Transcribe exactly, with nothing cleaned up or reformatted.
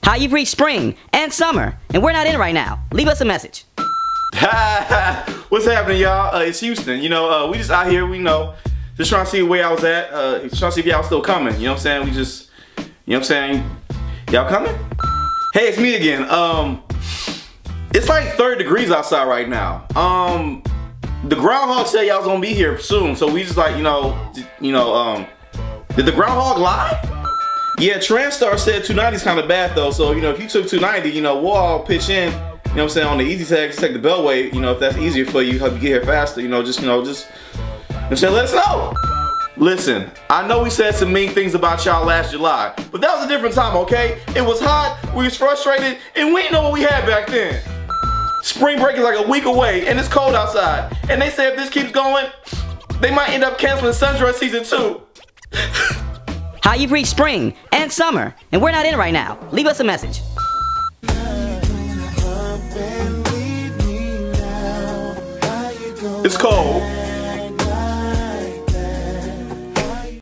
Hi, you've reached spring and summer, and we're not in right now. Leave us a message. What's happening, y'all? Uh, it's Houston. You know, uh, we just out here, we know, just trying to see where I was at. Uh, trying to see if y'all still coming. You know what I'm saying? We just, you know what I'm saying? Y'all coming? Hey, it's me again. Um, it's like thirty degrees outside right now. Um, the groundhog said y'all was gonna be here soon, so we just like, you know, you know, um, did the groundhog lie? Yeah, Transtar said two ninety is kind of bad though, so you know, if you took two ninety, you know, we'll all pitch in. You know what I'm saying, on the easy tag, just take the Beltway, you know, if that's easier for you, help you get here faster, you know, just, you know, just, you know what I'm saying, let us know. Listen, I know we said some mean things about y'all last July, but that was a different time, okay? It was hot, we was frustrated, and we didn't know what we had back then. Spring break is like a week away, and it's cold outside. And they say if this keeps going, they might end up canceling Sundress season two. Hi, you've reached spring and summer, and we're not in right now. Leave us a message. It's cold.